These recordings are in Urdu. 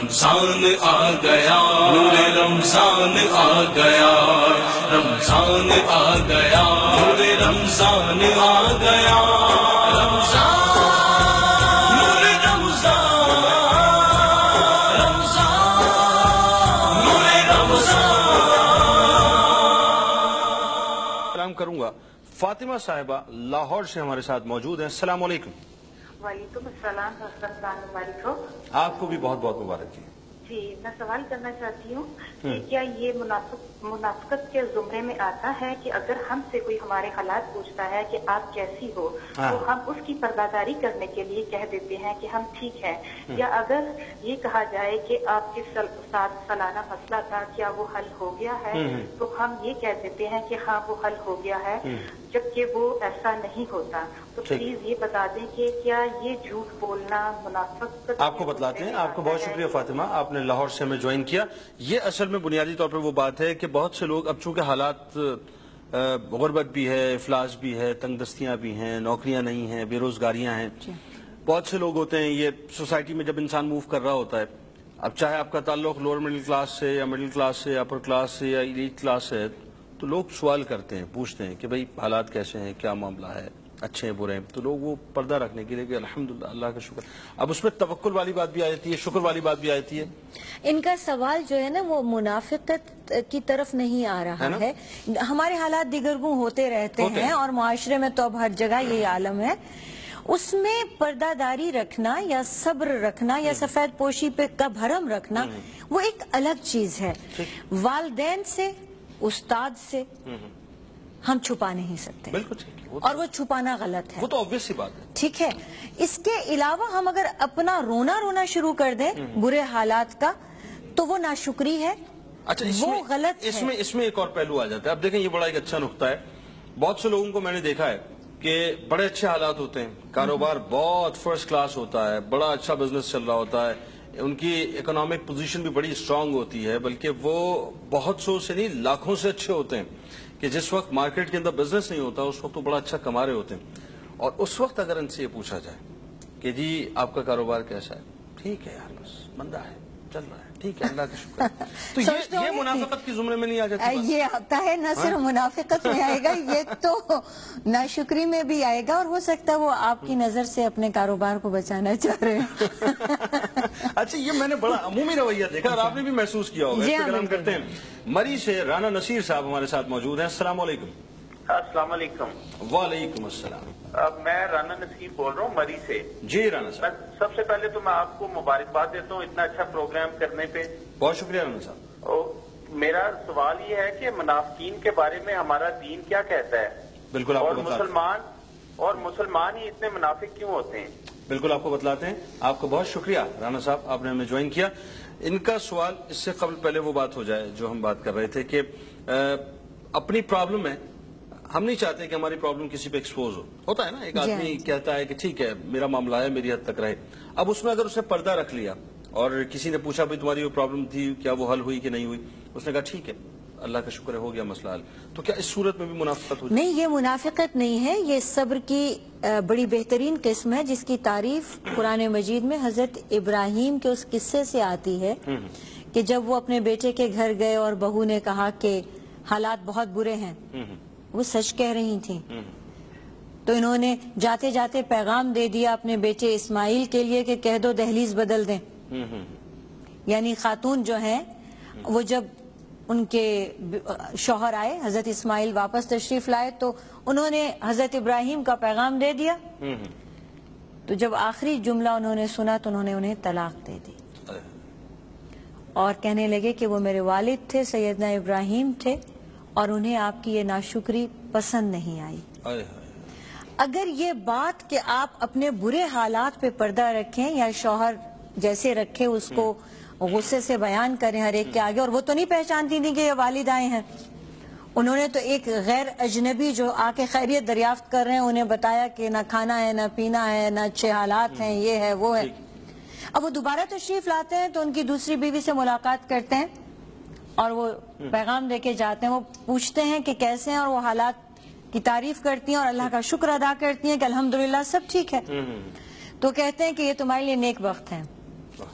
رمضان آ گیا، نور رمضان آ گیا، رمضان آ گیا، نور رمضان آ گیا، رمضان نور رمضان، رمضان نور رمضان۔ سلام کروں گا فاطمہ صاحبہ لاہور سے ہمارے ساتھ موجود ہیں۔ السلام علیکم۔ وعلیکم السلام، رمضان مبارک ہو۔ آپ کو بھی بہت بہت مبارک جی۔ جی میں سوال کرنا چاہتی ہوں کہ کیا یہ منافقت کے زمرے میں آتا ہے کہ اگر ہم سے کوئی ہمارے حالات پوچھتا ہے کہ آپ کیسی ہو تو ہم اس کی پرداداری کرنے کے لیے کہہ دیتے ہیں کہ ہم ٹھیک ہیں، یا اگر یہ کہا جائے کہ آپ کے ساتھ سالانہ مسئلہ تھا کیا وہ حل ہو گیا ہے تو ہم یہ کہہ دیتے ہیں کہ ہاں وہ حل ہو گیا ہے، جبکہ وہ ایسا نہیں ہوتا۔ تو پلیز یہ بتا دیں کہ کیا یہ جھوٹ بولنا منافقت؟ آپ کو بتلاتے ہیں۔ آپ کو بہت شکریہ فاطمہ، آپ نے لاہور سے ہمیں جوائن کیا۔ یہ اصل میں بنیادی طور پر وہ بات ہے کہ بہت سے لوگ اب چونکہ حالات غربت بھی ہے، افلاس بھی ہے، تنگ دستیاں بھی ہیں، نوکریاں نہیں ہیں، بے روزگاریاں ہیں، بہت سے لوگ ہوتے ہیں یہ سوسائٹی میں جب انسان موو کر رہا ہوتا ہے، اب چاہے آپ کا تعلق لوور مڈل کلاس سے یا مڈل کلاس سے یا اپر کلاس سے یا ایلیٹ کلاس سے، تو لوگ سوال کرتے ہیں، پوچھتے ہیں کہ بھئی حالات کیسے ہیں، کیا معاملہ ہے، اچھے ہیں برے ہیں، تو لوگ وہ پردہ رکھنے کے لیے کہ الحمدللہ اللہ کا شکر۔ اب اس میں توکل والی بات بھی آتی ہے، شکر والی بات بھی آتی ہے۔ ان کا سوال جو ہے نا وہ منافقت کی طرف نہیں آ رہا ہے۔ ہمارے حالات دیگرگوں ہوتے رہتے ہیں اور معاشرے میں تو اب ہر جگہ یہی عالم ہے۔ اس میں پردہ داری رکھنا یا صبر رکھنا یا سفید پوشی پہ کا بھرم رکھنا وہ ایک الگ چیز ہے۔ والدین سے، استاد سے ہم چھپا نہیں سکتے، اور وہ چھپانا غلط ہے، وہ تو obvious سی بات ہے۔ ٹھیک ہے۔ اس کے علاوہ ہم اگر اپنا رونا شروع کر دیں برے حالات کا تو وہ ناشکری ہے، وہ غلط ہے۔ اس میں ایک اور پہلو آ جاتا ہے۔ اب دیکھیں یہ بڑا ایک اچھا نقطہ ہے۔ بہت سے لوگوں کو میں نے دیکھا ہے کہ بڑے اچھے حالات ہوتے ہیں، کاروبار بہت فرسٹ کلاس ہوتا ہے، بڑا اچھا بزنس چل رہا ہوتا ہے، ان کی اکنامک پوزیشن بھی بڑی اسٹرانگ ہوتی ہے، بلکہ وہ بہت سو سے نہیں لاکھوں سے اچھے ہوتے ہیں کہ جس وقت مارکیٹ کے اندر بزنس نہیں ہوتا اس وقت وہ بڑا اچھا کما رہے ہوتے ہیں، اور اس وقت اگر ان سے یہ پوچھا جائے کہ جی آپ کا کاروبار کیسا ہے، ٹھیک ہے یار بس مندہ ہے، چل رہا ہے، ٹھیک ہے اللہ کا شکر ہے، تو یہ منافقت کی زمرے میں نہیں آ جاتی؟ یہ آتا ہے، نہ صرف منافقت میں آئے گا، یہ تو ناشکری میں بھی آئے گا، اور ہو سکتا ہے وہ آپ کی نظر سے اپنے کاروبار کو بچانا چاہ رہے ہیں۔ اچھا یہ میں نے بڑا عمومی رویہ دیکھا اور آپ نے بھی محسوس کیا ہوگا۔ اس پہ کلام کرتے ہیں۔ مری سے رانا نصیر صاحب ہمارے ساتھ موجود ہیں۔ السلام علیکم۔ السلام علیکم۔ وعلیکم السلام۔ میں رانا نصیر بول رہا ہوں مری سے۔ جی رانا صاحب۔ سب سے پہلے تو میں آپ کو مبارکباد دیتا ہوں اتنا اچھا پروگرام کرنے پہ۔ بہت شکریہ رانا صاحب۔ میرا سوال یہ ہے کہ منافقین کے بارے میں ہمارا دین کیا کہتا ہے؟ بالکل آپ کو اور مسلمان ہی اتنے منافق کیوں ہوتے ہیں؟ بالکل آپ کو بتلاتے ہیں۔ آپ کو بہت شکریہ رانا صاحب، آپ نے ہمیں جوائن کیا۔ ان کا سوال اس سے قبل پہلے وہ بات ہو جائے جو ہم بات کر رہے تھے کہ اپنی پرابلم ہے، ہم نہیں چاہتے کہ ہماری پرابلم کسی پہ ایکسپوز ہوتا ہے نا، ایک آدمی کہتا ہے کہ ٹھیک ہے میرا معاملہ ہے، میری حد تک رہے۔ اب اس میں اگر اس نے پردہ رکھ لیا اور کسی نے پوچھا بھائی تمہاری وہ پرابلم تھی کیا وہ حل ہوئی کہ نہیں ہوئی، اس نے کہا ٹھیک ہے اللہ کا شکر ہے ہو گیا مسئلہ حل، تو کیا اس صورت میں بھی منافقت ہوتی ہے؟ نہیں، یہ منافقت نہیں ہے، یہ صبر کی بڑی بہترین قسم ہے جس کی تعریف قرآن مجید میں حضرت ابراہیم کے اس قصے سے آتی ہے کہ جب وہ اپنے بیٹے کے گھر گئے اور بہو نے کہا کہ حالات بہت برے ہیں، وہ سچ کہہ رہی تھیں، تو انہوں نے جاتے جاتے پیغام دے دیا اپنے بیٹے اسماعیل کے لیے کہ کہہ دو دہلیز بدل دیں۔ یعنی خاتون جو ہیں وہ جب ان کے شوہر آئے، حضرت اسماعیل واپس تشریف لائے، تو انہوں نے حضرت ابراہیم کا پیغام دے دیا، تو جب آخری جملہ انہوں نے سنا تو انہوں نے انہیں طلاق دے دی اور کہنے لگے کہ وہ میرے والد تھے، سیدنا ابراہیم تھے، اور انہیں آپ کی یہ ناشکری پسند نہیں آئی۔ اگر یہ بات کہ آپ اپنے برے حالات پہ پردہ رکھیں یا شوہر جیسے رکھے اس کو غصے سے بیان کریں ہر ایک کے آگے، اور وہ تو نہیں پہچانتی تھی کہ یہ والد آئے ہیں، انہوں نے تو ایک غیر اجنبی جو آ کے خیریت دریافت کر رہے ہیں انہیں بتایا کہ نہ کھانا ہے، نہ پینا ہے، نہ اچھے حالات ہیں، یہ ہے وہ ہے۔ اب وہ دوبارہ تشریف لاتے ہیں تو ان کی دوسری بیوی سے ملاقات کرتے ہیں اور وہ پیغام دے کے جاتے ہیں، وہ پوچھتے ہیں کہ کیسے ہیں، اور وہ حالات کی تعریف کرتی ہیں اور اللہ کا شکر ادا کرتی ہیں کہ الحمدللہ سب ٹھیک ہے، تو کہتے ہیں کہ یہ تمہارے لیے نیک وقت ہے،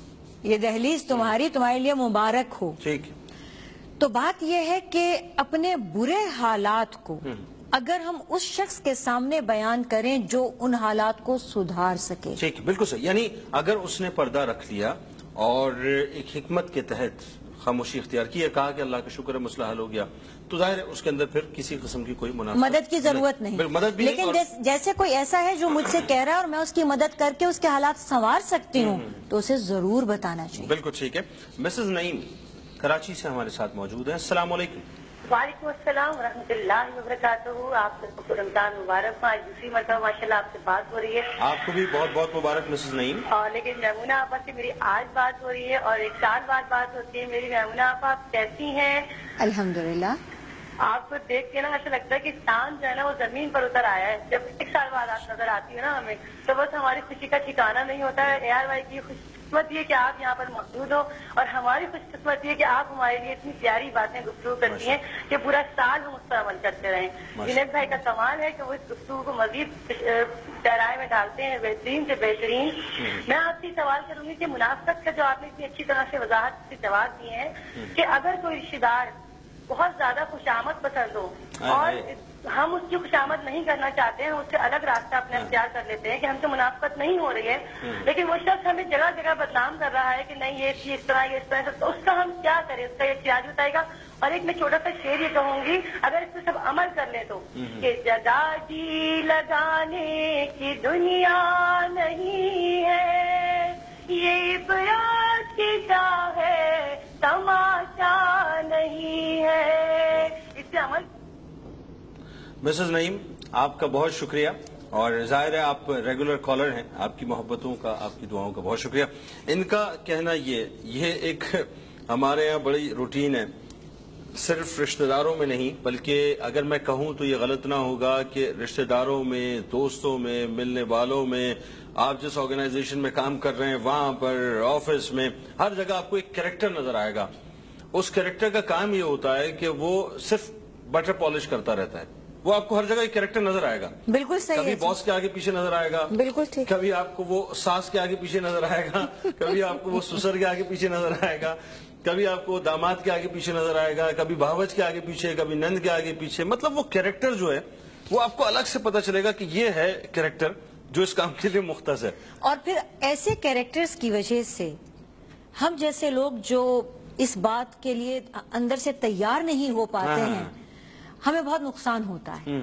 یہ دہلیز تمہارے لیے مبارک ہو. ٹھیک. تو بات یہ ہے کہ اپنے برے حالات کو اگر ہم اس شخص کے سامنے بیان کریں جو ان حالات کو سدھار سکے. ٹھیک، بالکل صحیح. یعنی اگر اس نے پردہ رکھ لیا اور ایک حکمت کے تحت خاموشی اختیار کی، کہا کہ اللہ کا شکر ہے مسئلہ حل ہو گیا، تو ظاہر ہے اس کے اندر پھر کسی قسم کی کوئی مدد کی ضرورت نہیں. مدد بھی لیکن جیسے کوئی ایسا ہے جو مجھ سے کہہ رہا ہے اور میں اس کی مدد کر کے اس کے حالات سنوار سکتی ہوں تو اسے ضرور بتانا چاہیے. بالکل ٹھیک ہے. مسز نعیم کراچی سے ہمارے ساتھ موجود ہیں. السلام علیکم. وعلیکم السلام ورحمۃ اللہ وبرکاتہ. آپ سب کو رمضان مبارک. آج دوسری مرتبہ ماشاءاللہ آپ سے بات ہو رہی ہے. آپ کو بھی بہت بہت مبارک مسز نعیم. اور لیکن میمونہ آپا سے میری آج بات ہو رہی ہے اور 1 سال بعد بات ہوتی ہے. میری میمونہ آپا آپ کیسی ہیں؟ الحمدللہ. آپ کو دیکھ کے نا ایسا لگتا ہے کہ چاند جو ہے نا وہ زمین پر اتر آیا ہے. جب 1 سال بعد آپ نظر آتی ہے نا ہمیں تو بس ہماری خوشی کا ٹھکانا نہیں ہوتا ہے. AR بھائی کی خوش قسمت یہ کہ آپ یہاں پر موجود ہو اور ہماری خوش قسمت یہ کہ آپ ہمارے لیے اتنی پیاری باتیں گفتگو کرتی ہیں کہ پورا سال ہم اس پر عمل کرتے رہیں. جنید بھائی کا کمال ہے کہ وہ اس گفتگو کو مزید گہرائی میں ڈالتے ہیں، بہترین سے بہترین. میں آپ سے سوال کروں گی کہ منافقت کا جو آپ نے اتنی اچھی طرح سے وضاحت سے جواب دیے ہیں کہ اگر کوئی رشتے دار بہت زیادہ خوشامد پسند ہو اور ہم اس کی خوشامد نہیں کرنا چاہتے ہیں، اس سے الگ راستہ اپنے اختیار کر لیتے ہیں کہ ہم سے منافقت نہیں ہو رہی ہے، لیکن وہ شخص ہمیں جگہ جگہ بدنام کر رہا ہے کہ نہیں یہ اس طرح یہ اس طرح، تو اس کا ہم کیا کریں؟ اس کا یہ علاج بتائے گا. اور ایک میں چھوٹا سا شعر یہ کہوں گی اگر اس پہ سب عمل کر لیں تو کہ جگہ جی لگانے کی دنیا نہیں ہے، یہ عبرت کی جا ہے تماشا نہیں ہے. اس سے عمل. مسز نعیم آپ کا بہت شکریہ اور ظاہر ہے آپ ریگولر کالر ہیں. آپ کی محبتوں کا، آپ کی دعاؤں کا بہت شکریہ. ان کا کہنا یہ ایک ہمارے یہاں بڑی روٹین ہے، صرف رشتہ داروں میں نہیں بلکہ اگر میں کہوں تو یہ غلط نہ ہوگا کہ رشتہ داروں میں، دوستوں میں، ملنے والوں میں، آپ جس آرگنائزیشن میں کام کر رہے ہیں وہاں پر، آفس میں، ہر جگہ آپ کو ایک کریکٹر نظر آئے گا. اس کریکٹر کا کام یہ ہوتا ہے کہ وہ صرف بٹر پالش کرتا رہتا ہے. وہ آپ کو ہر جگہ ایک کریکٹر نظر آئے گا. بالکل صحیح. کبھی باس کے آگے پیچھے نظر آئے گا، بالکل ٹھیک. کبھی آپ کو وہ ساس کے آگے پیچھے نظر آئے گا، کبھی آپ کو وہ سسر کے آگے پیچھے نظر آئے گا، کبھی آپ کو داماد کے آگے پیچھے نظر آئے گا، کبھی بھاوج کے آگے پیچھے، کبھی نند کے آگے پیچھے. مطلب وہ کریکٹر جو ہے وہ آپ کو الگ سے پتا چلے گا کہ یہ ہے کریکٹر جو اس کام کے لیے مختص ہے. اور پھر ایسے کریکٹرز کی وجہ سے ہم جیسے لوگ جو اس بات کے لیے اندر سے تیار نہیں ہو پاتے ہیں ہمیں بہت نقصان ہوتا ہے.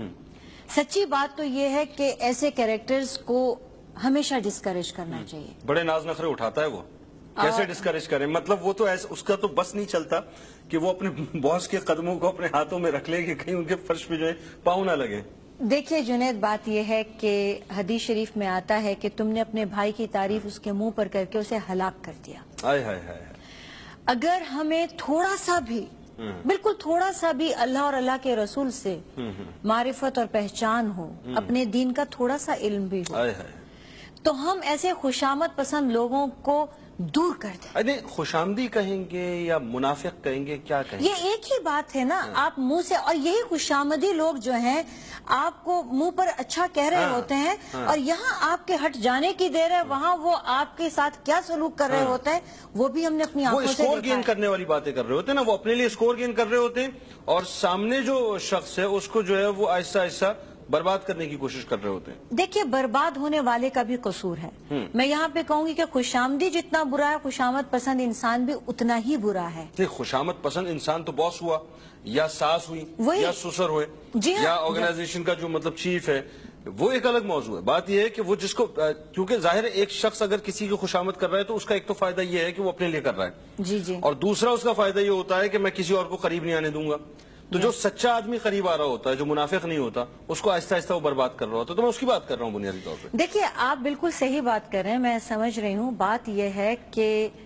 سچی بات تو یہ ہے کہ ایسے کریکٹرز کو ہمیشہ ڈسکریج کرنا چاہیے. بڑے ناز نخرے اٹھاتا ہے وہ، کیسے ڈسکریج کریں؟ مطلب وہ تو اس کا تو بس نہیں چلتا کہ وہ اپنے باس کے قدموں کو اپنے ہاتھوں میں رکھ لے کہ کہیں ان کے فرش پہ جو ہے پاؤں نہ لگے. دیکھیے جنید، بات یہ ہے کہ حدیث شریف میں آتا ہے کہ تم نے اپنے بھائی کی تعریف اس کے منہ پر کر کے اسے ہلاک کر دیا. ہائے ہائے ہائے. اگر ہمیں تھوڑا سا بھی، بالکل تھوڑا سا بھی اللہ اور اللہ کے رسول سے معرفت اور پہچان ہو، اپنے دین کا تھوڑا سا علم بھی ہو، تو ہم ایسے خوشامد پسند لوگوں کو دور کر دیں. خوش آمدی کہیں گے یا منافق کہیں گے، کیا کہیں گے؟ یہ ایک ہی بات ہے نا. آپ منہ سے، اور یہی خوش آمدی لوگ جو ہیں آپ کو منہ پر اچھا کہہ رہے ہوتے ہیں اور یہاں آپ کے ہٹ جانے کی دیر ہے، وہاں وہ آپ کے ساتھ کیا سلوک کر رہے ہوتے ہیں وہ بھی ہم نے اپنی آنکھوں سے دیکھا ہے. وہ اسکور گین کرنے والی باتیں کر رہے ہوتے ہیں نا، وہ اپنے لیے اسکور گین کر رہے ہوتے ہیں اور سامنے جو شخص ہے اس کو جو ہے وہ آہستہ آہستہ برباد کرنے کی کوشش کر رہے ہوتے ہیں. دیکھیے برباد ہونے والے کا بھی قصور ہے. میں یہاں پہ کہوں گی کہ خوشامدی جتنا برا ہے، خوشامد پسند انسان بھی اتنا ہی برا ہے. خوشامد پسند انسان تو باس ہوا یا ساس ہوئی یا سسر ہوئے یا آرگنائزیشن کا جو مطلب چیف ہے، وہ ایک الگ موضوع ہے. بات یہ ہے کہ وہ جس کو، کیونکہ ظاہر ہے ایک شخص اگر کسی کی خوشامد کر رہا ہے تو اس کا ایک تو فائدہ یہ ہے کہ وہ اپنے لیے کر رہا ہے، جی، اور دوسرا اس کا فائدہ یہ ہوتا ہے کہ میں کسی اور کو قریب نہیں آنے دوں گا. تو جو سچا آدمی قریب آ رہا ہوتا ہے، جو منافق نہیں ہوتا، اس کو آہستہ آہستہ وہ برباد کر رہا ہوتا ہے. تو میں اس کی بات کر رہا ہوں بنیادی طور پہ. دیکھیے آپ بالکل صحیح بات کر رہے ہیں، میں سمجھ رہی ہوں. بات یہ ہے کہ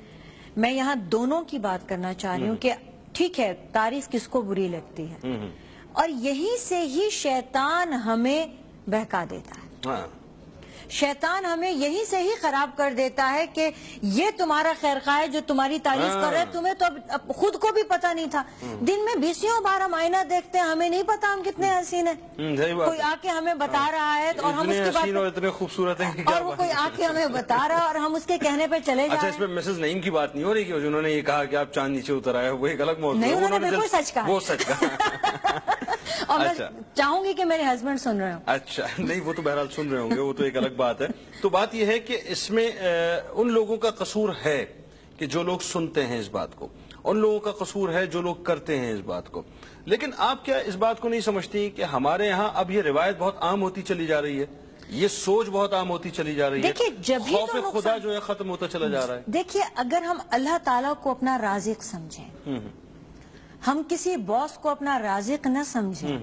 میں یہاں دونوں کی بات کرنا چاہ رہی ہوں کہ ٹھیک ہے تعریف کس کو بری لگتی ہے، اور یہیں سے ہی شیطان ہمیں بہکا دیتا ہے. شیطان ہمیں یہیں سے ہی خراب کر دیتا ہے کہ یہ تمہارا خیر خواہ ہے جو تمہاری تعریف کر رہے، تمہیں تو اب خود کو بھی پتا نہیں تھا. دن میں 20 بار ہم آئینہ دیکھتے ہیں، ہمیں نہیں پتا ہم کتنے حسین ہیں. کوئی آ کے ہمیں بتا رہا ہے اور ہم اس کے بعد اتنے خوبصورت ہیں اور وہ کوئی آ کے ہمیں بتا رہا اور ہم اس کے کہنے پہ چلے جا رہے ہیں. اس میں مسز نعیم کی بات نہیں ہو رہی کہ جنہوں نے یہ کہا کہ آپ چاند نیچے اتر آئے، وہ ایک الگ موضوع ہے. نہیں، انہوں نے بالکل سچ کہا. وہ سچ کہا. اور میں چاہوں گی کہ میرے ہسبینڈ سن رہے ہوں. اچھا، نہیں وہ تو بہرحال سن رہے ہوں گے، وہ تو ایک الگ بات ہے. تو بات یہ ہے کہ اس میں ان لوگوں کا قصور ہے کہ جو لوگ سنتے ہیں اس بات کو، ان لوگوں کا قصور ہے جو لوگ کرتے ہیں اس بات کو. لیکن آپ کیا اس بات کو نہیں سمجھتی کہ ہمارے یہاں اب یہ روایت بہت عام ہوتی چلی جا رہی ہے، یہ سوچ بہت عام ہوتی چلی جا رہی ہے، خوف خدا جو ہے ختم ہوتا چلا جا رہا ہے. دیکھیے، اگر ہم اللہ تعالیٰ کو اپنا رازق سمجھیں، ہم کسی باس کو اپنا رازق نہ سمجھیں،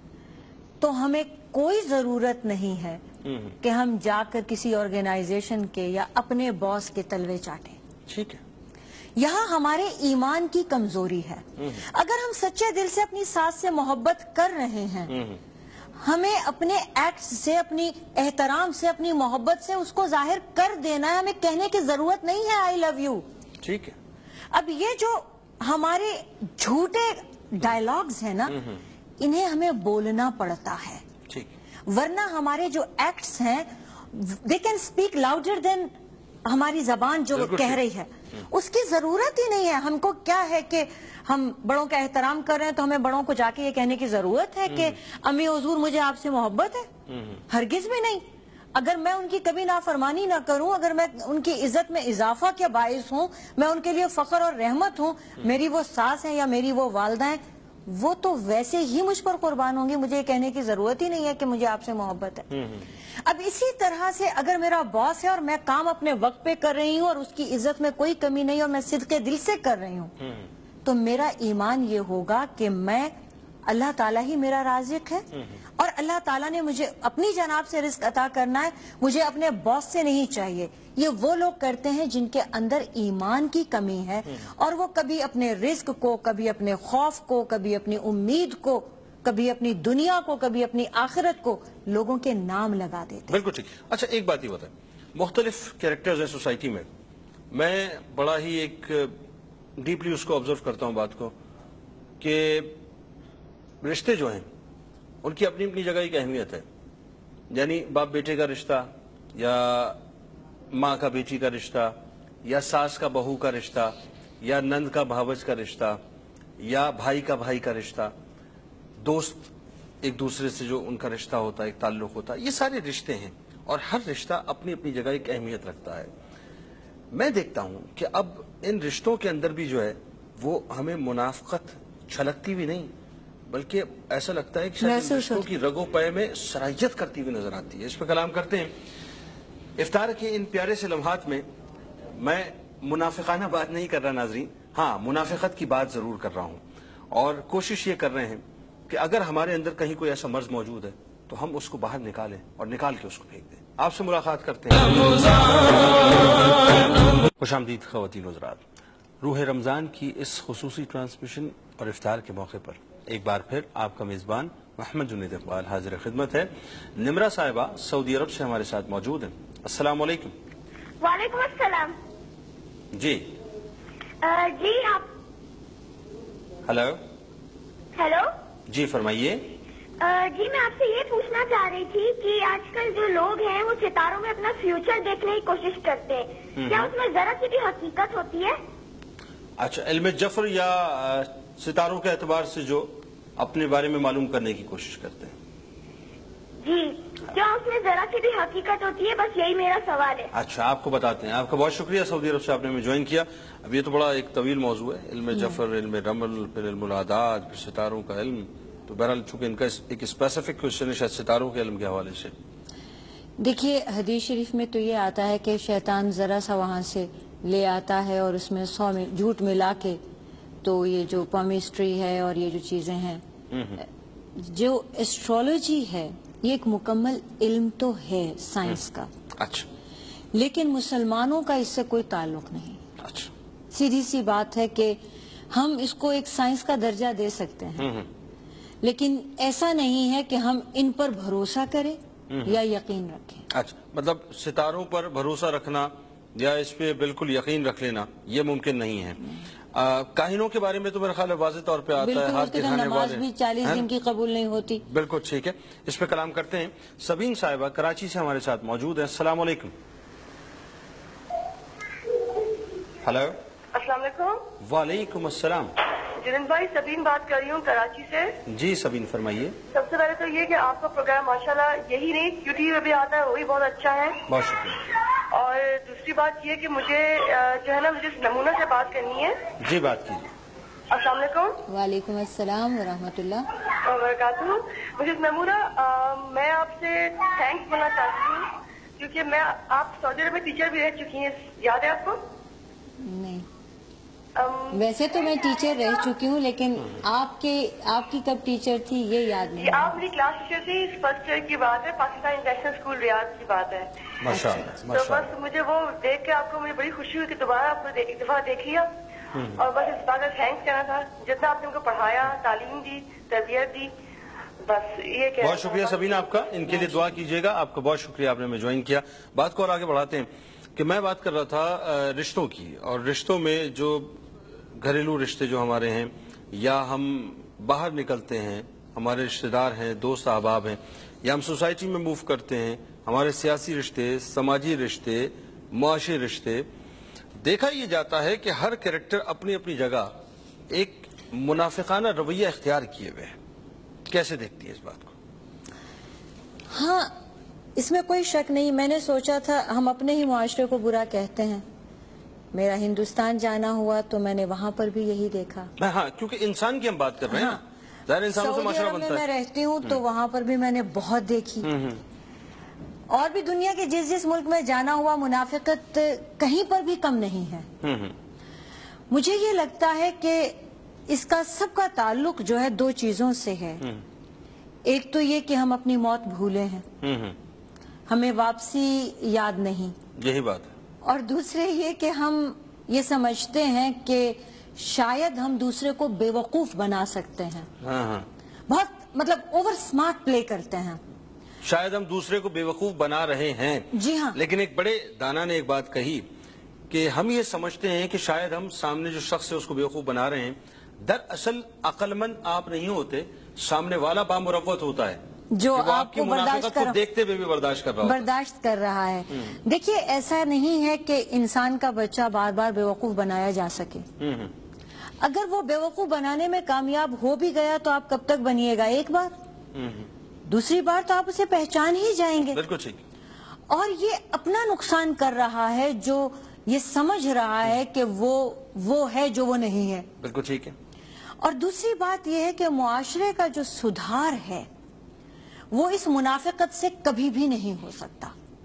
تو ہمیں کوئی ضرورت نہیں ہے کہ ہم جا کر کسی آرگنائزیشن کے یا اپنے باس کے تلوے چاٹیں. ٹھیک ہے، یہاں ہمارے ایمان کی کمزوری ہے. اگر ہم سچے دل سے اپنی ساس سے محبت کر رہے ہیں، ہمیں اپنے ایکٹ سے، اپنی احترام سے، اپنی محبت سے اس کو ظاہر کر دینا ہے. ہمیں کہنے کی ضرورت نہیں ہے آئی لو یو. ٹھیک ہے. اب یہ جو ہمارے جھوٹے ڈائلاگز ہیں نا، انہیں ہمیں بولنا پڑتا ہے، ورنہ ہمارے جو ایکٹس ہیں they can speak louder than ہماری زبان جو کہہ رہی ہے. اس کی ضرورت ہی نہیں ہے. ہم کو کیا ہے کہ ہم بڑوں کا احترام کر رہے ہیں تو ہمیں بڑوں کو جا کے یہ کہنے کی ضرورت ہے کہ امی حضور مجھے آپ سے محبت ہے؟ ہرگز بھی نہیں. اگر میں ان کی کبھی نافرمانی نہ کروں، اگر میں ان کی عزت میں اضافہ کے باعث ہوں، میں ان کے لیے فخر اور رحمت ہوں، میری وہ ساس ہیں یا میری وہ والدہ ہیں، وہ تو ویسے ہی مجھ پر قربان ہوں گی. مجھے یہ کہنے کی ضرورت ہی نہیں ہے کہ مجھے آپ سے محبت ہے. اب اسی طرح سے اگر میرا باس ہے اور میں کام اپنے وقت پہ کر رہی ہوں اور اس کی عزت میں کوئی کمی نہیں اور میں صدق دل سے کر رہی ہوں، تو میرا ایمان یہ ہوگا کہ میں اللہ تعالیٰ ہی میرا رازق ہے اور اللہ تعالیٰ نے مجھے اپنی جناب سے رزق عطا کرنا ہے. مجھے اپنے باس سے نہیں چاہیے. یہ وہ لوگ کرتے ہیں جن کے اندر ایمان کی کمی ہے اور وہ کبھی اپنے رزق کو، کبھی اپنے خوف کو، کبھی اپنی امید کو، کبھی اپنی دنیا کو، کبھی اپنی آخرت کو لوگوں کے نام لگا دیتے ہیں. بالکل ٹھیک. اچھا، ایک بات یہ بتائیں، مختلف کیریکٹرز ہیں سوسائٹی میں. میں بڑا ہی ایک ڈیپلی اس کو آبزرو کرتا ہوں بات کو کہ رشتے جو ہیں ان کی اپنی اپنی جگہ ایک اہمیت ہے. یعنی باپ بیٹے کا رشتہ، یا ماں کا بیٹی کا رشتہ، یا ساس کا بہو کا رشتہ، یا نند کا بھاوج کا رشتہ، یا بھائی کا بھائی کا رشتہ، دوست ایک دوسرے سے جو ان کا رشتہ ہوتا ہے، ایک تعلق ہوتا ہے، یہ سارے رشتے ہیں اور ہر رشتہ اپنی اپنی جگہ ایک اہمیت رکھتا ہے. میں دیکھتا ہوں کہ اب ان رشتوں کے اندر بھی جو ہے وہ ہمیں منافقت چھلکتی بھی نہیں، بلکہ ایسا لگتا ہے کہ شاید رشتوں کی رگوں پے میں سرایت کرتی ہوئی نظر آتی ہے. اس پہ کلام کرتے ہیں. افطار کے ان پیارے سے لمحات میں میں منافقانہ بات نہیں کر رہا ناظرین، ہاں منافقت کی بات ضرور کر رہا ہوں، اور کوشش یہ کر رہے ہیں کہ اگر ہمارے اندر کہیں کوئی ایسا مرض موجود ہے تو ہم اس کو باہر نکالیں اور نکال کے اس کو پھینک دیں. آپ سے ملاقات کرتے ہیں. خوش آمدید خواتین و حضرات. روح رمضان کی اس خصوصی ٹرانسمیشن اور افطار کے موقع پر ایک بار پھر آپ کا میزبان محمد جنید اقبال حاضر خدمت ہے. نمرہ صاحبہ سعودی عرب سے ہمارے ساتھ موجود ہیں. السلام علیکم. وعلیکم السلام. جی جی آپ ہلو. ہیلو. جی فرمائیے. جی میں آپ سے یہ پوچھنا چاہ رہی تھی کہ آج کل جو لوگ ہیں وہ ستاروں میں اپنا فیوچر دیکھنے کی کوشش کرتے ہیں، کیا اس میں ذرا سی بھی حقیقت ہوتی ہے؟ اچھا، علم جفر یا ستاروں کے اعتبار سے جو اپنے بارے میں معلوم کرنے کی کوشش کرتے ہیں. جی، کیا اس میں ذرا سی بھی حقیقت ہوتی ہے؟ بس یہی میرا سوال ہے. اچھا، آپ کو بتاتے ہیں. آپ کا بہت شکریہ سعودی عرب سے آپ نے ہمیں جوائن کیا. اب یہ تو بڑا ایک طویل موضوع ہے، علم جفر، علم رمل، پھر علم العادات، پھر ستاروں کا علم. تو بہرحال چونکہ ان کا ایک اسپیسیفک کوشچن ہے شاید ستاروں کے علم کے حوالے سے. دیکھیے، حدیث شریف میں تو یہ آتا ہے کہ شیطان ذرا سا وہاں سے لے آتا ہے اور اس میں 100 میں جھوٹ ملا کے، تو یہ جو پامسٹری ہے اور یہ جو چیزیں ہیں، جو ایسٹرولوجی ہے، یہ ایک مکمل علم تو ہے سائنس کا. اچھا. لیکن مسلمانوں کا اس سے کوئی تعلق نہیں. اچھا. سیدھی سی بات ہے کہ ہم اس کو ایک سائنس کا درجہ دے سکتے ہیں، لیکن ایسا نہیں ہے کہ ہم ان پر بھروسہ کریں یا یقین رکھیں. اچھا، مطلب ستاروں پر بھروسہ رکھنا یا اس پہ بالکل یقین رکھ لینا یہ ممکن نہیں ہے. کاہنوں کے بارے میں تو میرا خیال ہے واضح طور پہ آتا ہے. بالکل نماز بھی 40 دن کی قبول نہیں ہوتی. بالکل ٹھیک ہے، اس پہ کلام کرتے ہیں. سبین صاحبہ کراچی سے ہمارے ساتھ موجود ہیں. السلام علیکم. ہلو. السلام علیکم. وعلیکم السلام. جنید بھائی، سبین بات کر رہی ہوں کراچی سے. جی سبین فرمائیے. سب سے پہلے تو یہ کہ آپ کا پروگرام ماشاءاللہ یہی نہیں یوٹیوب پہ بھی آتا ہے، وہ بھی بہت اچھا ہے. بہت شکریہ. اور دوسری بات یہ کہ مجھے جو ہے نا مجھے اس نمونہ سے بات کرنی ہے. جی بات کیجیے. السلام علیکم. وعلیکم السلام ورحمۃ اللہ وبرکاتہ. مجھے نمونہ میں آپ سے تھینکس بولنا چاہتی ہوں کیونکہ میں آپ سعودی عرب میں ٹیچر بھی رہ چکی ہیں، یاد ہے آپ کو؟ نہیں، ویسے تو میں ٹیچر رہ چکی ہوں، لیکن آپ کی کب ٹیچر تھی یہ یاد نہیں. آپ میری کلاس ٹیچر تھی، فرسٹ ایئر کی بات ہے، پاکستان انٹرنیشنل اسکول ریاض کی بات ہے. تو بس مجھے وہ دیکھ کے آپ کو مجھے بڑی خوشی ہوئی کہ دوبارہ آپ کو ایک دفعہ دیکھ لیا، اور بس اس بات کا تھینکس کہنا تھا جتنا آپ نے ان کو پڑھایا، تعلیم دی، تربیت دی. بس یہ کہ بہت شکریہ سبین آپ کا. ان کے لیے دعا کیجیے گا. آپ کا بہت شکریہ، آپ نے ہمیں جوائن کیا. بات کو اور آگے بڑھاتے ہیں کہ میں بات کر رہا تھا رشتوں کی، اور رشتوں میں جو گھریلو رشتے جو ہمارے ہیں یا ہم باہر نکلتے ہیں، ہمارے رشتہ دار ہیں، دوست احباب ہیں، یا ہم سوسائٹی میں موو کرتے ہیں، ہمارے سیاسی رشتے، سماجی رشتے، معاشی رشتے، دیکھا یہ جاتا ہے کہ ہر کریکٹر اپنی اپنی جگہ ایک منافقانہ رویہ اختیار کیے ہوئے ہے. کیسے دیکھتی ہے اس بات کو؟ ہاں، اس میں کوئی شک نہیں. میں نے سوچا تھا ہم اپنے ہی معاشرے کو برا کہتے ہیں. میرا ہندوستان جانا ہوا تو میں نے وہاں پر بھی یہی دیکھا. ہاں، کیونکہ انسان کی ہم بات کر رہے ہیں. ظاہر انسانوں سے معاشرہ بنتا ہے. میں رہتی ہوں تو وہاں پر بھی میں نے بہت دیکھی. اور بھی دنیا کے جس ملک میں جانا ہوا منافقت کہیں پر بھی کم نہیں ہے. مجھے یہ لگتا ہے کہ اس کا سب کا تعلق جو ہے دو چیزوں سے ہے. ایک تو یہ کہ ہم اپنی موت بھولے ہیں، ہمیں واپسی یاد نہیں. یہی بات ہے. اور دوسرے یہ کہ ہم یہ سمجھتے ہیں کہ شاید ہم دوسرے کو بے وقوف بنا سکتے ہیں. بہت مطلب اوور سمارٹ پلے کرتے ہیں. شاید ہم دوسرے کو بے وقوف بنا رہے ہیں. جی ہاں. لیکن ایک بڑے دانا نے ایک بات کہی کہ ہم یہ سمجھتے ہیں کہ شاید ہم سامنے جو شخص ہے اس کو بے وقوف بنا رہے ہیں. دراصل عقل مند آپ نہیں ہوتے، سامنے والا بامروت ہوتا ہے جو آپ کی منافقت کو دیکھتے ہوئے بھی برداشت کر رہا ہے. دیکھیے، ایسا نہیں ہے کہ انسان کا بچہ بار بار بے وقوف بنایا جا سکے. اگر وہ بے وقوف بنانے میں کامیاب ہو بھی گیا تو آپ کب تک بنیے گا؟ ایک بار، دوسری بار تو آپ اسے پہچان ہی جائیں گے. بالکل ٹھیک. اور یہ اپنا نقصان کر رہا ہے جو یہ سمجھ رہا ہے کہ وہ ہے جو وہ نہیں ہے. بالکل ٹھیک ہے. اور دوسری بات یہ ہے کہ معاشرے کا جو سدھار ہے وہ اس منافقت سے کبھی بھی نہیں ہو سکتا.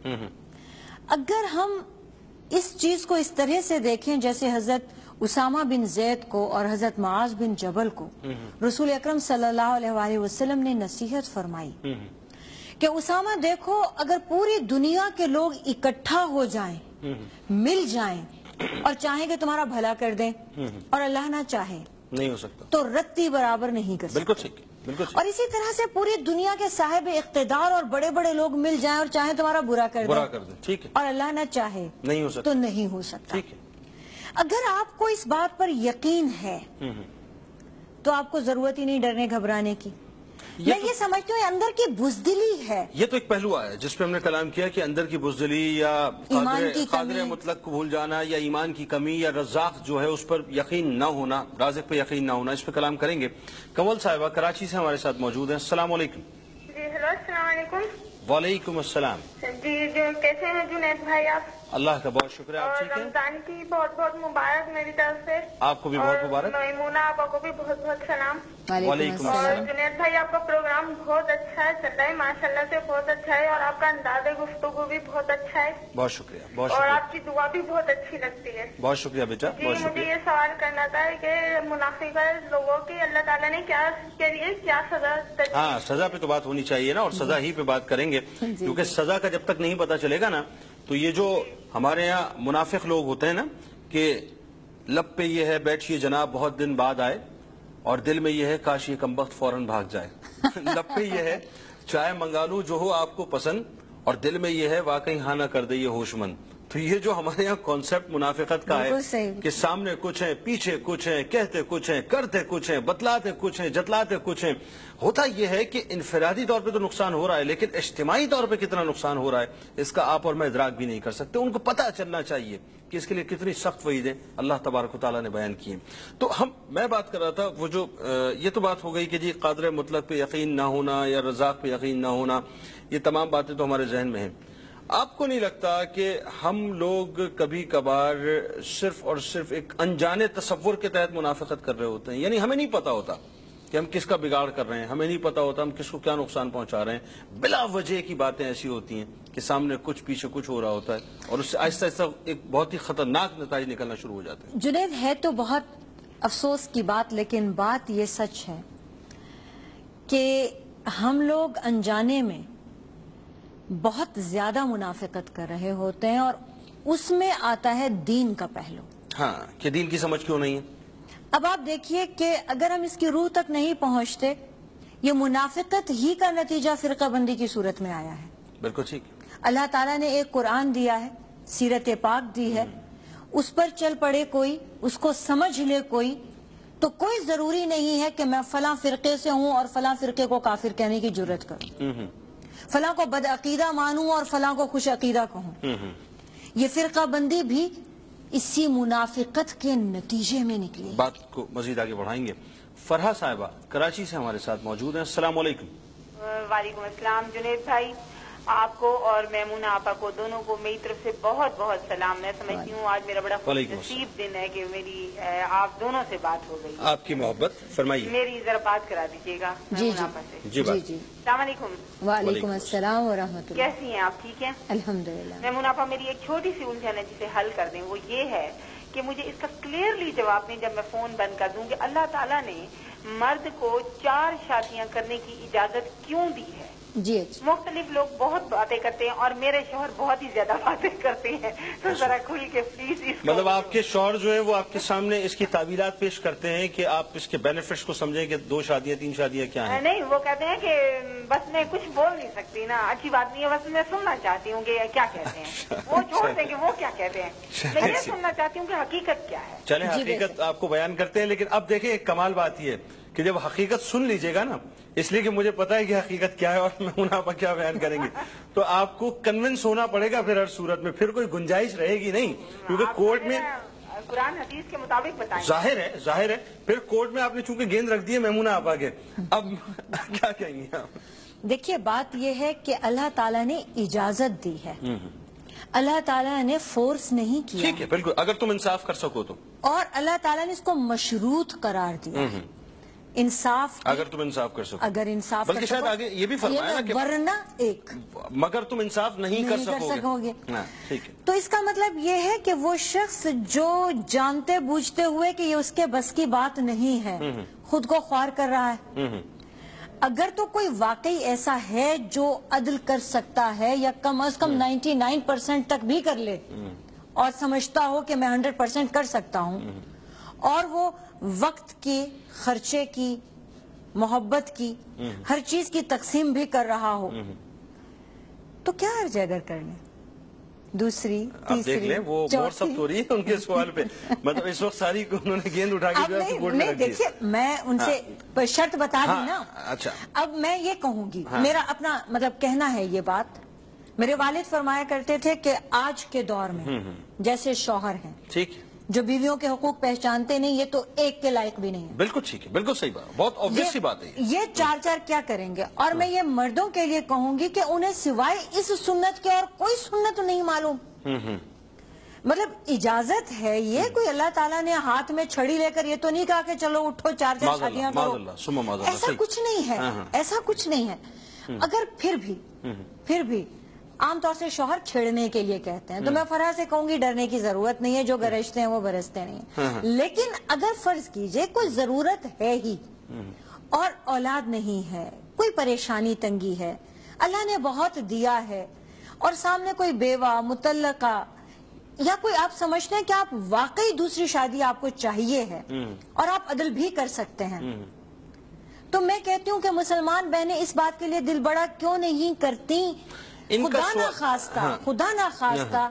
اگر ہم اس چیز کو اس طرح سے دیکھیں جیسے حضرت اسامہ بن زید کو اور حضرت معاذ بن جبل کو رسول اکرم صلی اللہ علیہ وآلہ وسلم نے نصیحت فرمائی کہ اسامہ دیکھو، اگر پوری دنیا کے لوگ اکٹھا ہو جائیں، مل جائیں اور چاہیں کہ تمہارا بھلا کر دیں، اور اللہ نہ چاہے نہیں ہو سکتا، تو رتی برابر نہیں کر سکتے. بالکل ٹھیک. اور اسی طرح سے پوری دنیا کے صاحب اقتدار اور بڑے بڑے لوگ مل جائیں اور چاہیں تمہارا برا کر دیں، ٹھیک ہے، اور اللہ نہ چاہے نہیں ہو سکتا، تو نہیں ہو سکتا. ٹھیک ہے. اگر آپ کو اس بات پر یقین ہے تو آپ کو ضرورت ہی نہیں ڈرنے گھبرانے کی. میں یہ سمجھتی ہوں اندر کی بزدلی ہے. یہ تو ایک پہلو آیا جس پہ ہم نے کلام کیا کہ اندر کی بزدلی یا قادر مطلق کو بھول جانا یا ایمان کی کمی یا رزاق جو ہے اس پر یقین نہ ہونا، رازق پہ یقین نہ ہونا. اس پہ کلام کریں گے. کنول صاحبہ کراچی سے ہمارے ساتھ موجود ہیں. السلام علیکم. جی ہیلو، السلام علیکم. وعلیکم السلام. جی کیسے ہیں جنید بھائی آپ؟ اللہ کا بہت شکریہ. آپ ٹھیک ہیں؟ رمضان کی بہت بہت مبارک میری طرف سے. آپ کو بھی بہت مبارک. میمونہ آپ کو بھی بہت بہت سلام. وعلیکم اور السلام. جنید بھائی آپ کا پروگرام بہت اچھا ہے، چل رہا ہے ماشاء اللہ سے، بہت اچھا ہے، اور آپ کا انداز گفتگو بھی بہت اچھا ہے. بہت شکریہ. بہت اور شکریہ. آپ کی دعا بھی بہت اچھی لگتی ہے. بہت شکریہ بیٹا. جی بہت مجھے شکریہ. یہ سوال کرنا تھا کہ منافقت لوگوں کی اللہ تعالیٰ نے کیا سزا؟ ہاں، سزا پہ تو بات ہونی چاہیے نا، اور سزا ہی پہ بات کریں گے کیونکہ سزا کا جب تک نہیں پتا چلے گا نا تو یہ جو ہمارے یہاں منافق لوگ ہوتے ہیں نا کہ لب پہ یہ ہے بیٹھیے جناب بہت دن بعد آئے، اور دل میں یہ ہے کاش یہ کمبخت فوراً بھاگ جائے. لب پہ یہ ہے چائے منگا لوں جو ہو آپ کو پسند اور دل میں یہ ہے واقعی ہاں نہ کر دے یہ ہوش مند. تو یہ جو ہمارے یہاں کانسیپٹ منافقت کا ہے کہ سامنے کچھ ہیں پیچھے کچھ ہیں کہتے کچھ ہیں کرتے کچھ ہیں بتلاتے کچھ ہیں جتلاتے کچھ ہیں. ہوتا یہ ہے کہ انفرادی طور پہ تو نقصان ہو رہا ہے لیکن اجتماعی طور پہ کتنا نقصان ہو رہا ہے اس کا آپ اور میں ادراک بھی نہیں کر سکتے. ان کو پتہ چلنا چاہیے کہ اس کے لیے کتنی سخت وعیدیں اللہ تبارک و تعالیٰ نے بیان کی ہیں. تو میں بات کر رہا تھا وہ جو یہ تو بات ہو گئی کہ جی قادر مطلق پہ یقین نہ ہونا یا رزاق پہ یقین نہ ہونا, یہ تمام باتیں تو ہمارے ذہن میں ہیں. آپ کو نہیں لگتا کہ ہم لوگ کبھی کبھار صرف اور صرف ایک انجانے تصور کے تحت منافقت کر رہے ہوتے ہیں؟ یعنی ہمیں نہیں پتا ہوتا کہ ہم کس کا بگاڑ کر رہے ہیں, ہمیں نہیں پتا ہوتا ہم کس کو کیا نقصان پہنچا رہے ہیں. بلا وجہ کی باتیں ایسی ہوتی ہیں کہ سامنے کچھ پیچھے کچھ ہو رہا ہوتا ہے اور اس سے آہستہ آہستہ ایک بہت ہی خطرناک نتائج نکلنا شروع ہو جاتے ہیں. جنید, ہے تو بہت افسوس کی بات لیکن بات یہ سچ ہے کہ ہم لوگ انجانے میں بہت زیادہ منافقت کر رہے ہوتے ہیں اور اس میں آتا ہے دین کا پہلو. ہاں, کہ دین کی سمجھ کیوں نہیں ہے. اب آپ دیکھیے کہ اگر ہم اس کی روح تک نہیں پہنچتے, یہ منافقت ہی کا نتیجہ فرقہ بندی کی صورت میں آیا ہے. بالکل ٹھیک. اللہ تعالیٰ نے ایک قرآن دیا ہے, سیرت پاک دی ہے, اس پر چل پڑے کوئی, اس کو سمجھ لے کوئی, تو کوئی ضروری نہیں ہے کہ میں فلاں فرقے سے ہوں اور فلاں فرقے کو کافر کہنے کی جرت کروں, فلاں کو بد عقیدہ مانوں اور فلاں کو خوش عقیدہ کہوں. یہ فرقہ بندی بھی اسی منافقت کے نتیجے میں نکلی. بات کو مزید آگے بڑھائیں گے. فرحہ صاحبہ کراچی سے ہمارے ساتھ موجود ہیں. السلام علیکم. وعلیکم السلام. جنید بھائی, آپ کو اور میمونہ آپا کو دونوں کو میری طرف سے بہت بہت سلام. میں سمجھتی ہوں آج میرا بڑا خوش نصیب دن ہے کہ میری آپ دونوں سے بات ہو گئی. آپ کی محبت فرمائیے. میری ذرا بات کرا دیجیے گا میمونہ آپا سے. جی جی. السلام علیکم. وعلیکم السلام ورحمۃ اللہ. کیسی ہیں آپ؟ ٹھیک ہیں الحمدللہ. میمونہ آپا, میری ایک چھوٹی سی الجھن ہے جسے حل کر دیں. وہ یہ ہے کہ مجھے اس کا کلیئرلی جواب دیں جب میں فون بند کر دوں کہ اللہ تعالیٰ نے مرد کو 4 شادیاں کرنے کی اجازت کیوں دی ہے. جی اچھا. مختلف لوگ بہت باتیں کرتے ہیں اور میرے شوہر بہت ہی زیادہ باتیں کرتے ہیں, تو ذرا کھل کے پلیز اس مطلب آپ کے شوہر جو ہے وہ آپ کے سامنے اس کی تعبیرات پیش کرتے ہیں کہ آپ اس کے بینیفٹس کو سمجھیں کہ 2 شادیاں 3 شادیاں کیا ہیں. نہیں, وہ کہتے ہیں کہ بس میں کچھ بول نہیں سکتی نا, اچھی بات نہیں ہے, بس میں سننا چاہتی ہوں کہ کیا کہتے ہیں. وہ چھوڑ دیں کہ وہ کیا کہتے ہیں, میں یہ سننا چاہتی ہوں کہ حقیقت کیا ہے. چلیں حقیقت آپ کو بیان کرتے ہیں, لیکن اب دیکھیں ایک کمال بات یہ ہے کہ جب حقیقت سن لیجئے گا نا, اس لیے کہ مجھے پتا ہے کہ حقیقت کیا ہے اور میمونہ آپا کیا بیان کریں گے, تو آپ کو کنونس ہونا پڑے گا پھر ہر صورت میں, پھر کوئی گنجائش رہے گی نہیں, کیونکہ کورٹ میں قرآن حدیث کے مطابق بتائیں. ظاہر ہے پھر کورٹ میں آپ نے چونکہ گیند رکھ دی ہے میمونہ آپا کے, اب کیا کہیں گے آپ؟ دیکھیے بات یہ ہے کہ اللہ تعالیٰ نے اجازت دی ہے, اللہ تعالیٰ نے فورس نہیں کیا. ٹھیک ہے, بالکل, اگر تم انصاف کر سکو تو. اور اللہ تعالیٰ نے اس کو مشروط قرار دیا. انصاف, اگر تم انصاف کر سکو, اگر انصاف بلکہ شاید آگے یہ بھی فرمایا نا کہ ورنہ ایک مگر تم انصاف نہیں کر سکو گے. ٹھیک ہے, تو اس کا مطلب یہ ہے کہ وہ شخص جو جانتے بوجھتے ہوئے کہ یہ اس کے بس کی بات نہیں ہے خود کو خوار کر رہا ہے, اگر تو کوئی واقعی ایسا ہے جو عدل کر سکتا ہے یا کم از کم 99% تک بھی کر لے اور سمجھتا ہو کہ میں 100% کر سکتا ہوں, اور وہ وقت کی, خرچے کی, محبت کی, ہر چیز کی تقسیم بھی کر رہا ہو, تو کیا حرج ہے اگر کرنے. دوسری آپ دیکھ لیں وہ مور سخت ہو رہی ہے ان کے سوال پہ, مطلب اس وقت ساری انہوں نے گیند اٹھا کے جو ہے بورڈ میں رکھ دی. دیکھیے میں ان سے شرط بتا دی نا. اچھا, اب میں یہ کہوں گی, میرا اپنا مطلب کہنا ہے یہ بات. میرے والد فرمایا کرتے تھے کہ آج کے دور میں جیسے شوہر ہیں ٹھیک, جو بیویوں کے حقوق پہچانتے نہیں, یہ تو ایک کے لائق بھی نہیں ہے. بالکل ٹھیک ہے, بالکل صحیح بات, بہت obvious سی بات ہے. یہ 4 کیا کریں گے. اور میں یہ مردوں کے لیے کہوں گی کہ انہیں سوائے اس سنت کے اور کوئی سنت نہیں معلوم. مطلب اجازت ہے یہ, کوئی اللہ تعالیٰ نے ہاتھ میں چھڑی لے کر یہ تو نہیں کہا کہ چلو اٹھو 4 شادیاں کرو, ایسا کچھ نہیں ہے, ایسا کچھ نہیں ہے. اگر پھر بھی عام طور سے شوہر چھیڑنے کے لیے کہتے ہیں, تو میں فرح سے کہوں گی ڈرنے کی ضرورت نہیں ہے, جو گرجتے ہیں وہ برستے نہیں ہیں. لیکن اگر فرض کیجئے کوئی ضرورت ہے ہی اور اولاد نہیں ہے, کوئی پریشانی تنگی ہے, اللہ نے بہت دیا ہے, اور سامنے کوئی بیوہ مطلقہ یا کوئی آپ سمجھتے ہیں کہ آپ واقعی دوسری شادی آپ کو چاہیے ہے اور آپ عدل بھی کر سکتے ہیں, تو میں کہتی ہوں کہ مسلمان بہنیں اس بات کے لیے دل بڑا کیوں نہیں کرتی؟ خدا نہ خواستہ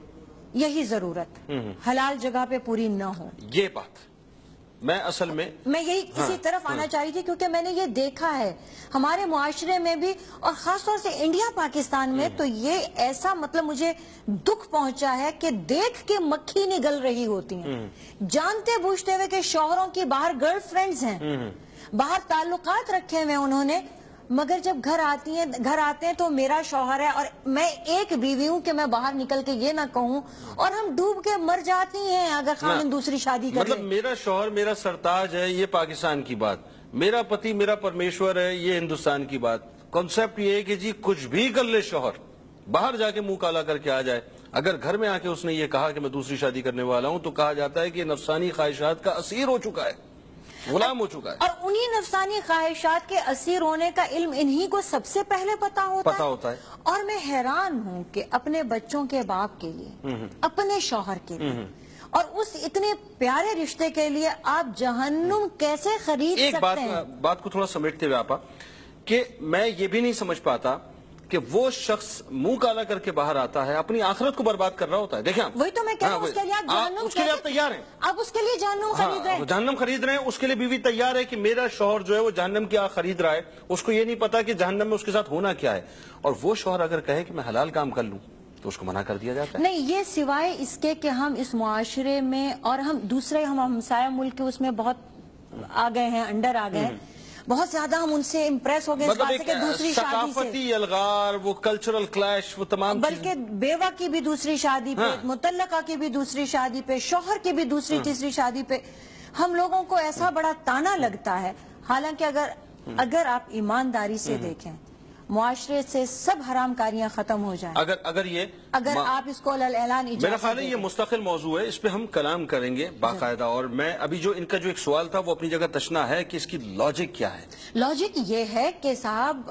یہی ضرورت حلال جگہ پہ پوری نہ ہو. یہ بات میں اصل میں یہی اسی طرف آنا چاہ رہی تھی، کیونکہ میں نے یہ دیکھا ہے ہمارے معاشرے میں بھی، اور خاص طور سے انڈیا پاکستان میں، تو یہ ایسا مطلب مجھے دکھ پہنچا ہے کہ دیکھ کے مکھی نگل رہی ہوتی ہیں، جانتے بوجھتے ہوئے کہ شوہروں کی باہر گرل فرینڈز ہیں، باہر تعلقات رکھے ہوئے انہوں نے، مگر جب گھر آتے ہیں تو میرا شوہر ہے اور میں ایک بیوی ہوں کہ میں باہر نکل کے یہ نہ کہوں، اور ہم ڈوب کے مر جاتی ہیں اگر خاوند دوسری شادی کر لے. مطلب میرا شوہر میرا سرتاج ہے، یہ پاکستان کی بات، میرا پتی میرا پرمیشور ہے، یہ ہندوستان کی بات. کانسیپٹ یہ ہے کہ جی کچھ بھی کر لے شوہر، باہر جا کے منہ کالا کر کے آ جائے، اگر گھر میں آ کے اس نے یہ کہا کہ میں دوسری شادی کرنے والا ہوں تو کہا جاتا ہے کہ یہ نفسانی خواہشات کا اسیر ہو چکا ہے، غلام ہو چکا ہے. اور انہی نفسانی خواہشات کے اسیر ہونے کا علم انہی کو سب سے پہلے پتا ہوتا ہے. اور میں حیران ہوں کہ اپنے بچوں کے باپ کے لیے، اپنے شوہر کے لیے، اور اس اتنے پیارے رشتے کے لیے آپ جہنم کیسے خرید سکتے ہیں؟ ایک بات کو تھوڑا سمیٹتے ہوئے آپا، کہ میں یہ بھی نہیں سمجھ پاتا کہ وہ شخص منہ کالا کر کے باہر آتا ہے، اپنی آخرت کو برباد کر رہا ہوتا ہے. دیکھیں وہی تو میں کہہ رہا ہوں، اس کے لیے آپ جہنم اس کے لیے آپ تیار ہیں، آپ اس کے لیے جہنم خرید رہے ہیں، جہنم خرید رہے ہیں. اس کے لیے بیوی تیار ہے کہ میرا شوہر جو ہے وہ جہنم کی آگ خرید رہا ہے، اس کو یہ نہیں پتا کہ جہنم میں اس کے ساتھ ہونا کیا ہے. اور وہ شوہر اگر کہے کہ میں حلال کام کر لوں تو اس کو منع کر دیا جاتا ہے. نہیں، یہ سوائے اس کے کہ ہم اس معاشرے میں اور ہم دوسرے ہمسایہ ملک کے اس میں بہت آ گئے ہیں، انڈر آ گئے ہیں، بہت زیادہ ہم ان سے امپریس ہو گئے اس بات سے کہ دوسری شادی سے، ثقافتی الغار، وہ کلچرل کلیش، وہ تمام، بلکہ بیوہ کی بھی دوسری شادی پہ، مطلقہ کی بھی دوسری شادی پہ، شوہر کی بھی دوسری تیسری شادی پہ ہم لوگوں کو ایسا بڑا تانا لگتا ہے. حالانکہ اگر آپ ایمانداری سے دیکھیں، معاشرے سے سب حرام کاریاں ختم ہو جائیں، اگر آپ اس کو اعلان اجازت، میرا خیال ہے یہ مستقل موضوع ہے، اس پہ ہم کلام کریں گے باقاعدہ. اور میں ابھی جو ان کا جو ایک سوال تھا وہ اپنی جگہ تشنا ہے کہ اس کی لاجک کیا ہے. لاجک یہ ہے کہ صاحب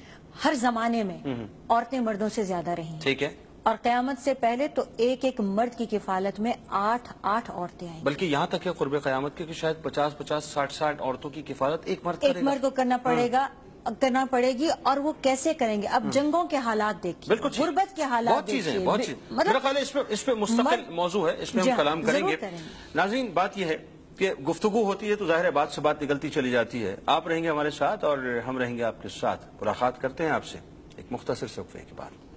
ہر زمانے میں عورتیں مردوں سے زیادہ رہی ہیں، ٹھیک ہے، اور قیامت سے پہلے تو ایک مرد کی کفالت میں 8 عورتیں آئیں، بلکہ یہاں تک ہے قرب قیامت کے کہ شاید 50 60 عورتوں کی کفالت ایک مرد کو کرنا پڑے گی. اور وہ کیسے کریں گے؟ اب جنگوں کے حالات دیکھیے، غربت کے حالات دیکھیے، بہت چیزیں. میرا خیال ہے اس پہ مستقل موضوع ہے، اس پہ ہم کلام کریں گے. ناظرین، بات یہ ہے کہ گفتگو ہوتی ہے تو ظاہر ہے بات سے بات نکلتی چلی جاتی ہے. آپ رہیں گے ہمارے ساتھ اور ہم رہیں گے آپ کے ساتھ. ملاقات کرتے ہیں آپ سے ایک مختصر سے وقفے کے بعد.